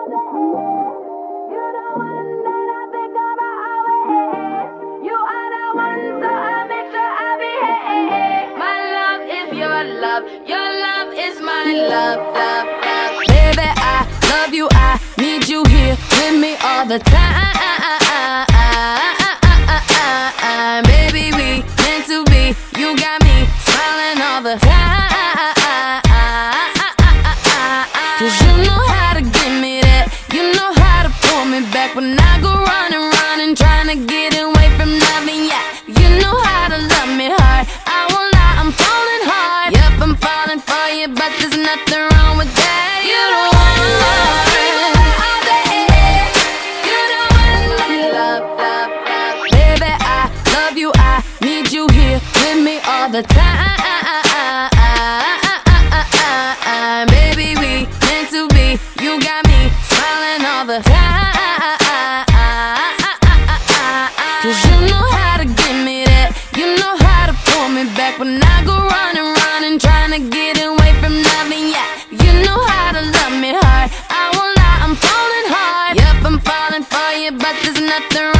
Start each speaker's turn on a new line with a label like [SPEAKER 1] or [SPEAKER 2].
[SPEAKER 1] Your love is my love, love, love. Baby, I love you, I need you here with me all the time. Baby, we meant to be, you got me smiling all the time. 'Cause you know how to give me that, you know how to pull me back when I go running, running, trying to get away from loving ya. You know how to love me hard, I won't lie, I'm falling hard. Yep, I'm falling for you, but there's nothing wrong with that. You don't want love, all day. You don't want love, love, love. Baby, I love you, I need you here with me all the time. Baby, we meant to be, you got me smiling all the time. 'Cause you know how to give me that, you know how to pull me back when I go running, running, trying to get away from loving ya. You know how to love me hard, I won't lie, I'm falling hard. Yep, I'm falling for you, but there's nothing wrong.